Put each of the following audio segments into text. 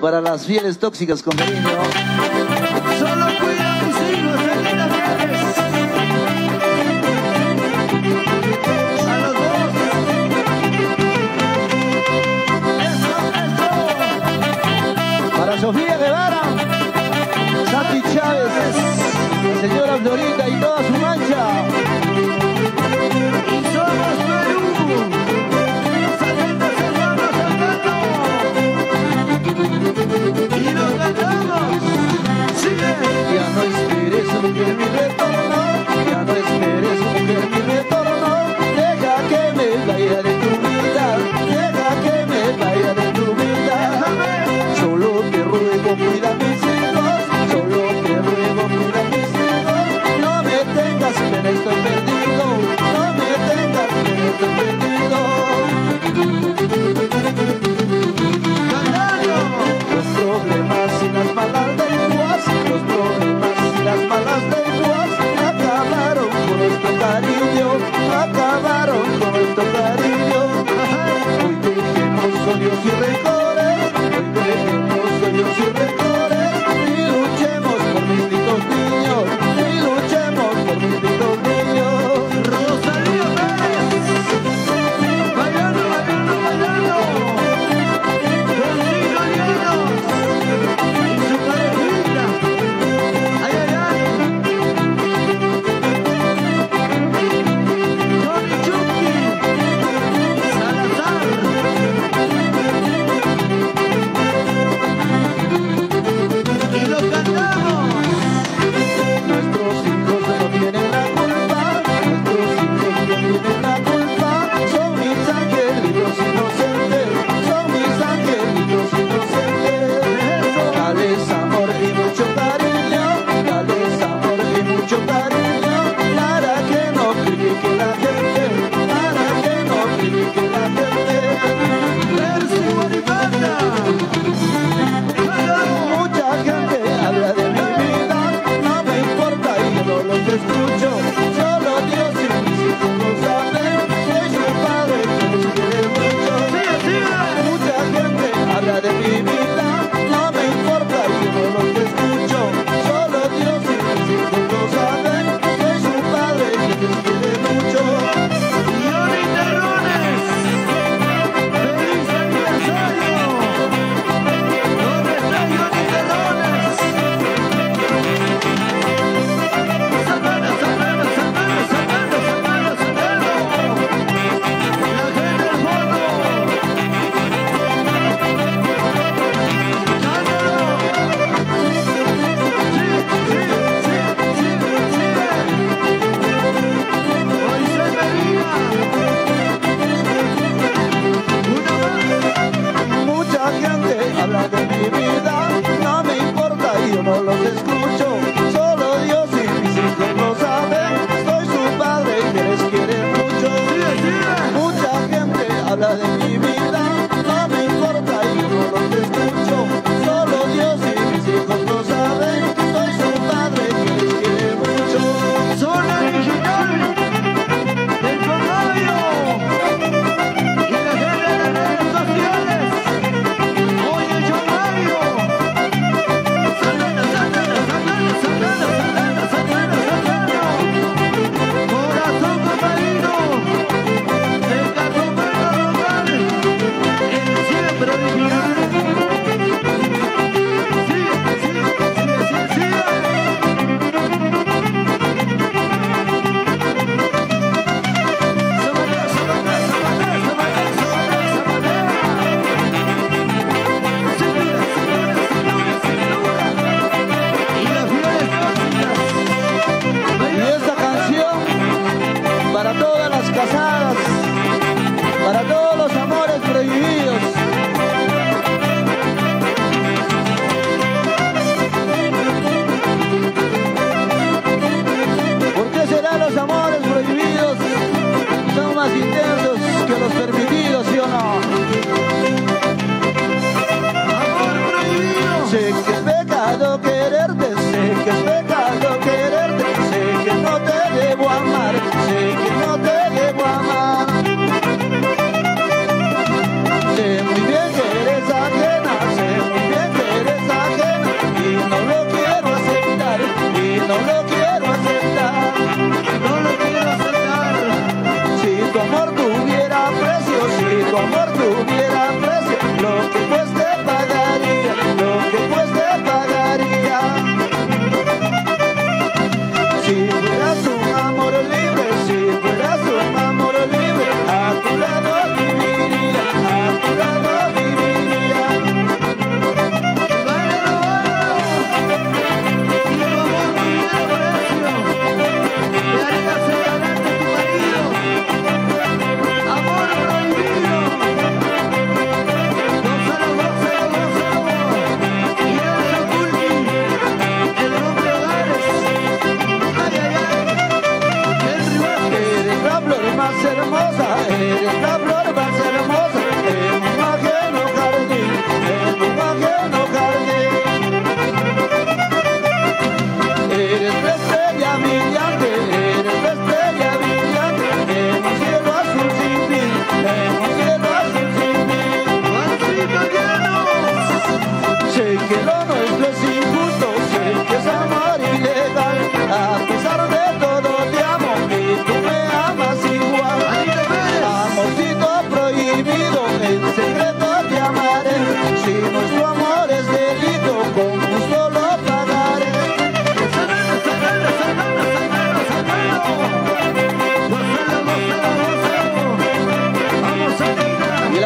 Para las fieles tóxicas con cariño. Solo cuida a mis hijos, Selena Flores. A los dos. Eso. Para Sofía Guevara, Sati Chávez, la señora Florita y toda su mancha. Y somos Perú. Sabiéndose vamos saltando. Y nos cantamos. Sigue. Ya no esperes mujer mi retorno, ya no esperes mujer mi retorno. Deja que me vaya de tu vida, deja que me vaya de tu vida. Solo te ruego cuida a mis hijos, solo te ruego cuida a mis hijos. No me tengas pena, estoy perdido, no me tengas pena, estoy perdido. Los problemas y las malas lenguas, los problemas y las malas lenguas acabaron con nuestro cariño, acabaron con nuestro cariño. Hoy dejemos odios y rencores, hoy dejemos odios y rencores y luchemos por mis lindos niños, y luchemos por mis lindos niños. Rosalía Pérez. Bailando, bailando, bailando. Con Ciro Llanos. Y su parejita. Ay, ay, ay. Johnny Chucky. Salazar. Y lo cantamos. Nuestros hijos no tienen la culpa, nuestros hijos no tienen la culpa. Son mis angelitos inocentes, son mis angelitos inocentes. Dales amor y mucho cariño, dales amor y mucho cariño, para que no critique la gente, para que no critique la gente. Percy Moribanda. Mucha gente habla de mi vida, no me importa y yo no los escucho. Solo Dios y mis hijos lo saben, soy su padre que los quiere mucho. Sigue, sigue. Mucha gente habla de mi vida, no me importa y yo no los escucho. Solo Dios y mis hijos lo saben, soy su padre que los quiere mucho. Johnny Terrones. ¡Feliz aniversario! ¿Dónde está Johnny Terrones? Sacando, sacando, sacando, sacando, sacando, sacando. La gente del fondo. Moisés Medina. Una más. Mucha gente habla de mi vida, no me importa y yo no los escucho. Solo Dios y mis hijos lo saben, soy su padre que les quiere mucho. Sigue, sigue. Mucha gente habla de mi vida, no me importa y yo no los escucho. Solo Dios y mis hijos lo saben, soy su padre que les quiere mucho. Son original del Comayo y la gente de las redes sociales. Oye, Chomayo. Sacando, sacando, sacando, sacando, sacando, sacando, sacando. Corazón compañero. De Carlos Rogal.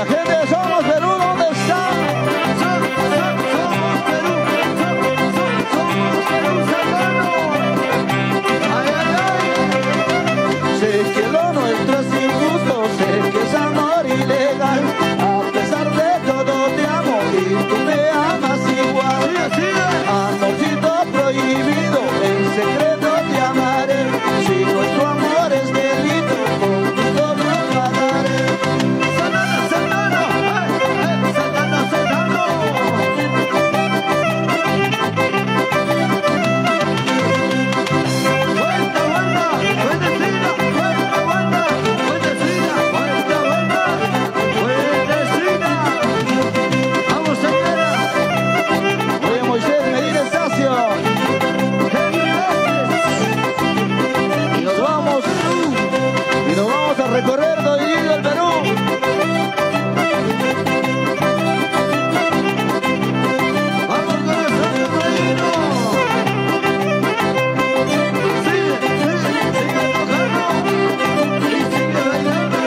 La gente de Somos Perú, ¿dónde está? Somos Perú, somos Perú, Serrano. Ay, ay, ay. Sé que lo nuestro es injusto, sé que es amor ilegal. A pesar de todo te amo y tú me amas igual. Amorcito prohibido, en secreto te amaré. Si nuestro amor es delito, con gusto lo pagaré. Serrano, Serrano, Serrano, Serrano. Vuelta, vuelta, vueltecina, vuelta, vuelta, vueltecina, vuelta, vuelta, vueltecina. Vamos, señora. Oye, Moisés Medina Estacio. Y nos vamos a recorrer todo el Perú. Vamos con el sueño reino. Sigue tocando y sigue bailando.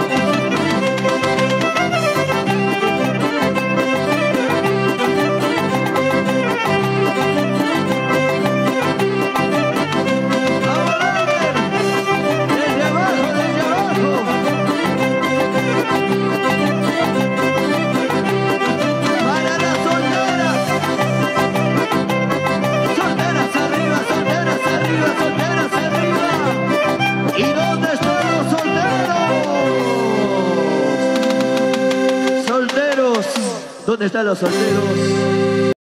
Vamos, Lander, desde abajo, desde abajo. Para las solteras. Solteras arriba, solteras arriba, solteras arriba. ¿Y dónde están los solteros? Solteros. ¿Dónde están los solteros?